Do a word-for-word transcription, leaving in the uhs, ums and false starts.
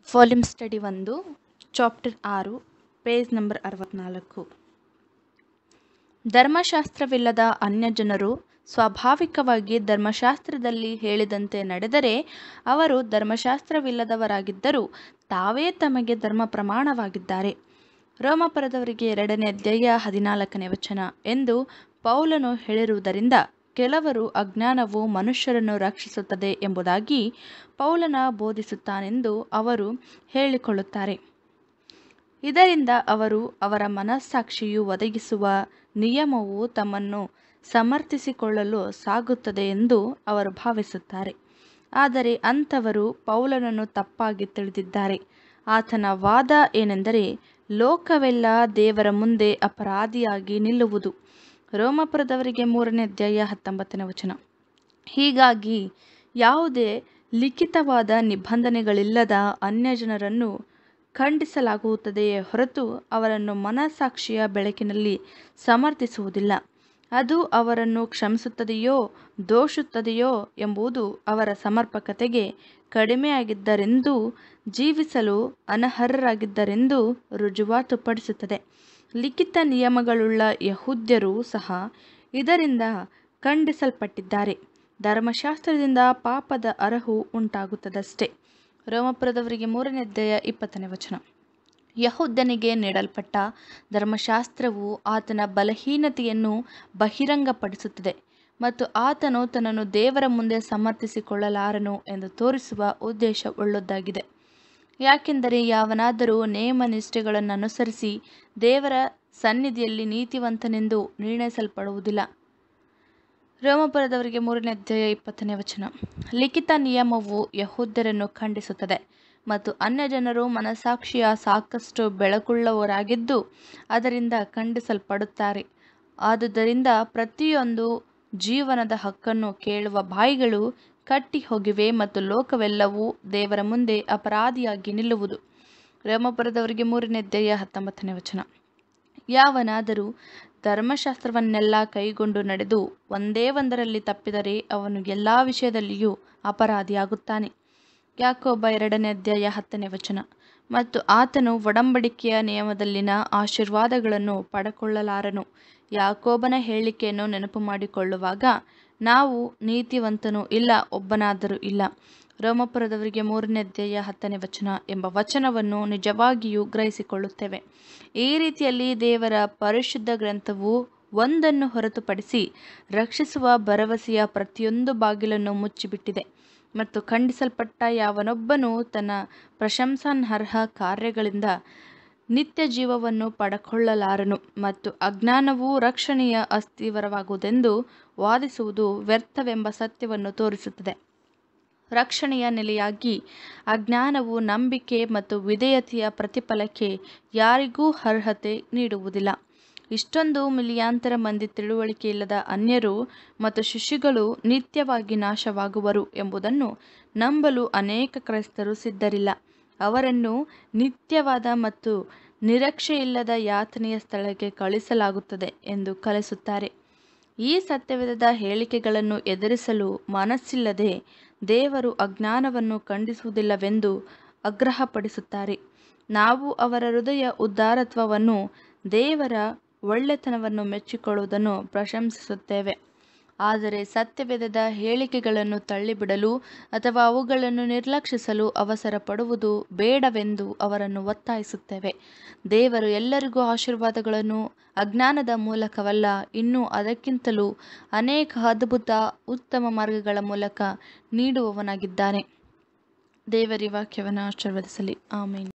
Volume study ಒಂದು, chapter ಆರು, page number ಅರವತ್ನಾಲ್ಕು. ಧರ್ಮಶಾಸ್ತ್ರವಿಲ್ಲದ ಅನ್ಯಜನರು ಸ್ವಾಭಾವಿಕವಾಗಿ ಧರ್ಮಶಾಸ್ತ್ರದಲ್ಲಿ ಹೇಳಿದಂತೆ ನಡೆದರೆ ಅವರು ಧರ್ಮಶಾಸ್ತ್ರವಿಲ್ಲದವರಾಗಿದ್ದರೂ ತಾವೇ ತಮಗೆ ಧರ್ಮ ಪ್ರಮಾಣವಾಗಿದ್ದಾರೆ. ರೋಮಪುರದವರಿಗೆ ಎರಡನೇ ಅಧ್ಯಾಯ ಹದಿನಾಲ್ಕನೇ ವಚನ ಎಂದು ಪೌಲನು ಹೇಳಿರುವುದರಿಂದ ಕೆಲವರು ಅಜ್ಞಾನವು ಮನುಷ್ಯರನ್ನು ರಕ್ಷಿಸುತ್ತದೆ ಎಂಬುದಾಗಿ ಪೌಲನ ಬೋಧಿಸುತ್ತಾನೆಂದು ಅವರು ಹೇಳಿಕೊಳ್ಳುತ್ತಾರೆ. ಇದರಿಂದ ಅವರು ಅವರ ಮನಸ್ಸಾಕ್ಷಿಯು ಒದಗಿಸುವ ನಿಯಮವು ತಮ್ಮನ್ನು ಸಮರ್ಥಿಸಿಕೊಳ್ಳಲು ಸಾಗುತ್ತದೆ ಎಂದು ಅವರು ಭಾವಿಸುತ್ತಾರೆ. ಆದರೆ ಅಂಥವರು ಪೌಲನನ್ನು ತಪ್ಪಾಗಿ ತಿಳಿದಿದ್ದಾರೆ. ಆತನ ವಾದ ಏನೆಂದರೆ ಲೋಕವೆಲ್ಲ ದೇವರ ಮುಂದೆ ಅಪರಾಧಿಯಾಗಿ ನಿಲ್ಲುವುದು. ರೋಮಪುರದವರಿಗೆ ಮೂರನೇ ಅಧ್ಯಾಯ ಹತ್ತೊಂಬತ್ತನೇ ವಚನ. ಹೀಗಾಗಿ ಯಾವುದೇ ಲಿಖಿತವಾದ ನಿಬಂಧನೆಗಳಿಲ್ಲದ ಅನ್ಯಜನರನ್ನು ಖಂಡಿಸಲಾಗುತ್ತದೆಯೇ ಹೊರತು ಅವರನ್ನು ಮನಸ್ಸಾಕ್ಷಿಯ ಬೆಳಕಿನಲ್ಲಿ ಸಮರ್ಥಿಸುವುದಿಲ್ಲ. ಅದು ಅವರನ್ನು ಕ್ಷಮಿಸುತ್ತದೆಯೋ ದೋಷುತ್ತದೆಯೋ ಎಂಬುದು ಅವರ ಸಮರ್ಪಕತೆಗೆ ಕಡಿಮೆಯಾಗಿದ್ದರೆಂದೂ ಜೀವಿಸಲು ಅನರ್ಹರಾಗಿದ್ದರೆಂದೂ ರುಜುವಾತುಪಡಿಸುತ್ತದೆ. ಲಿಖಿತ ನಿಯಮಗಳುಳ್ಳ ಯಹೂದ್ಯರೂ ಸಹ ಇದರಿಂದ ಖಂಡಿಸಲ್ಪಟ್ಟಿದ್ದಾರೆ. ಧರ್ಮಶಾಸ್ತ್ರದಿಂದ ಪಾಪದ ಅರಹು ಉಂಟಾಗುತ್ತದಷ್ಟೇ. ರೋಮಪುರದವರಿಗೆ ಮೂರನೇ ಅಧ್ಯಾಯ ಇಪ್ಪತ್ತನೇ ವಚನ. ಯಹೂದ್ಯನಿಗೆ ನೀಡಲ್ಪಟ್ಟ ಧರ್ಮಶಾಸ್ತ್ರವು ಆತನ ಬಲಹೀನತೆಯನ್ನು ಬಹಿರಂಗಪಡಿಸುತ್ತದೆ ಮತ್ತು ಆತನು ತನ್ನನ್ನು ದೇವರ ಮುಂದೆ ಸಮರ್ಥಿಸಿಕೊಳ್ಳಲಾರನು ಎಂದು ತೋರಿಸುವ ಉದ್ದೇಶವುಳ್ಳದ್ದಾಗಿದೆ. ಯಾಕೆಂದರೆ ಯಾವನಾದರೂ ನೇಮ ನಿಷ್ಠೆಗಳನ್ನು ಅನುಸರಿಸಿ ದೇವರ ಸನ್ನಿಧಿಯಲ್ಲಿ ನೀತಿವಂತನೆಂದು ನಿರ್ಣಯಿಸಲ್ಪಡುವುದಿಲ್ಲ. ರೋಮಪುರದವರಿಗೆ ಮೂರನೇ ಅಧ್ಯಾಯ ಇಪ್ಪತ್ತನೇ ವಚನ. ಲಿಖಿತ ನಿಯಮವು ಯಹೂದ್ಯರನ್ನು ಖಂಡಿಸುತ್ತದೆ ಮತ್ತು ಅನ್ಯಜನರು ಮನಸ್ಸಾಕ್ಷಿಯ ಸಾಕಷ್ಟು ಬೆಳಕುಳ್ಳವರಾಗಿದ್ದು ಅದರಿಂದ ಖಂಡಿಸಲ್ಪಡುತ್ತಾರೆ. ಆದುದರಿಂದ ಪ್ರತಿಯೊಂದು ಜೀವನದ ಹಕ್ಕನ್ನು ಕೇಳುವ ಬಾಯಿಗಳು ಕಟ್ಟಿ ಹೋಗಿವೆ ಮತ್ತು ಲೋಕವೆಲ್ಲವೂ ದೇವರ ಮುಂದೆ ಅಪರಾಧಿಯಾಗಿ ನಿಲ್ಲುವುದು. ರೋಮಪುರದವರಿಗೆ ಮೂರನೇ ಅಧ್ಯಾಯ ಹತ್ತೊಂಬತ್ತನೇ ವಚನ. ಯಾವನಾದರೂ ಧರ್ಮಶಾಸ್ತ್ರವನ್ನೆಲ್ಲ ಕೈಗೊಂಡು ನಡೆದು ಒಂದೇ ಒಂದರಲ್ಲಿ ತಪ್ಪಿದರೆ ಅವನು ಎಲ್ಲ ವಿಷಯದಲ್ಲಿಯೂ ಅಪರಾಧಿಯಾಗುತ್ತಾನೆ. ಯಾಕೋಬ ಎರಡನೇ ಅಧ್ಯಾಯ ಹತ್ತನೇ ವಚನ. ಮತ್ತು ಆತನು ಒಡಂಬಡಿಕೆಯ ನಿಯಮದಲ್ಲಿನ ಆಶೀರ್ವಾದಗಳನ್ನು ಪಡಕೊಳ್ಳಲಾರನು. ಯಾಕೋಬನ ಹೇಳಿಕೆಯನ್ನು ನೆನಪು ಮಾಡಿಕೊಳ್ಳುವಾಗ ನಾವು ನೀತಿವಂತನೂ ಇಲ್ಲ, ಒಬ್ಬನಾದರೂ ಇಲ್ಲ. ರೋಮಪುರದವರಿಗೆ ಮೂರನೇ ಅಧ್ಯಾಯ ಹತ್ತನೇ ವಚನ ಎಂಬ ವಚನವನ್ನು ನಿಜವಾಗಿಯೂ ಗ್ರಹಿಸಿಕೊಳ್ಳುತ್ತೇವೆ. ಈ ರೀತಿಯಲ್ಲಿ ದೇವರ ಪರಿಶುದ್ಧ ಗ್ರಂಥವು ಒಂದನ್ನು ಹೊರತುಪಡಿಸಿ ರಕ್ಷಿಸುವ ಭರವಸೆಯ ಪ್ರತಿಯೊಂದು ಬಾಗಿಲನ್ನು ಮುಚ್ಚಿಬಿಟ್ಟಿದೆ ಮತ್ತು ಖಂಡಿಸಲ್ಪಟ್ಟ ಯಾವನೊಬ್ಬನೂ ತನ್ನ ಪ್ರಶಂಸಾರ್ಹ ಕಾರ್ಯಗಳಿಂದ ನಿತ್ಯ ಜೀವವನ್ನು ಪಡಕೊಳ್ಳಲಾರನು ಮತ್ತು ಅಜ್ಞಾನವು ರಕ್ಷಣೆಯ ಅಸ್ಥಿರವಾಗುವುದೆಂದು ವಾದಿಸುವುದು ವ್ಯರ್ಥವೆಂಬ ಸತ್ಯವನ್ನು ತೋರಿಸುತ್ತದೆ. ರಕ್ಷಣೆಯ ನೆಲೆಯಾಗಿ ಅಜ್ಞಾನವು ನಂಬಿಕೆ ಮತ್ತು ವಿಧೇಯತೆಯ ಪ್ರತಿಫಲಕ್ಕೆ ಯಾರಿಗೂ ಅರ್ಹತೆ ನೀಡುವುದಿಲ್ಲ. ಇಷ್ಟೊಂದು ಮಿಲಿಯಾಂತರ ಮಂದಿ ತಿಳುವಳಿಕೆಯಿಲ್ಲದ ಅನ್ಯರು ಮತ್ತು ಶಿಶುಗಳು ನಿತ್ಯವಾಗಿ ನಾಶವಾಗುವರು ಎಂಬುದನ್ನು ನಂಬಲು ಅನೇಕ ಕ್ರೈಸ್ತರು ಸಿದ್ಧರಿಲ್ಲ. ಅವರನ್ನು ನಿತ್ಯವಾದ ಮತ್ತು ನಿರೀಕ್ಷೆಯಿಲ್ಲದ ಯಾತನೆಯ ಸ್ಥಳಕ್ಕೆ ಕಳುಹಿಸಲಾಗುತ್ತದೆ ಎಂದು ಕಲಿಸುತ್ತಾರೆ. ಈ ಸತ್ಯವಿಲ್ಲದ ಹೇಳಿಕೆಗಳನ್ನು ಎದುರಿಸಲು ಮನಸ್ಸಿಲ್ಲದೆ ದೇವರು ಅಜ್ಞಾನವನ್ನು ಖಂಡಿಸುವುದಿಲ್ಲವೆಂದು ಆಗ್ರಹಪಡಿಸುತ್ತಾರೆ. ನಾವು ಅವರ ಹೃದಯ ಉದಾರತ್ವವನ್ನು ದೇವರ ಒಳ್ಳೆತನವನ್ನು ಮೆಚ್ಚಿಕೊಳ್ಳುವುದನ್ನು ಪ್ರಶಂಸಿಸುತ್ತೇವೆ. ಆದರೆ ಸತ್ಯವೇದದ ಹೇಳಿಕೆಗಳನ್ನು ತಳ್ಳಿಬಿಡಲು ಅಥವಾ ಅವುಗಳನ್ನು ನಿರ್ಲಕ್ಷಿಸಲು ಅವಸರ ಪಡುವುದು ಬೇಡವೆಂದು ಅವರನ್ನು ಒತ್ತಾಯಿಸುತ್ತೇವೆ. ದೇವರು ಎಲ್ಲರಿಗೂ ಆಶೀರ್ವಾದಗಳನ್ನು ಅಜ್ಞಾನದ ಮೂಲಕವಲ್ಲ, ಇನ್ನೂ ಅದಕ್ಕಿಂತಲೂ ಅನೇಕ ಅದ್ಭುತ ಉತ್ತಮ ಮಾರ್ಗಗಳ ಮೂಲಕ ನೀಡುವವನಾಗಿದ್ದಾನೆ. ದೇವರ ವಾಕ್ಯವನ್ನು ಆಶೀರ್ವದಿಸಲಿ. ಆಮೆನ್.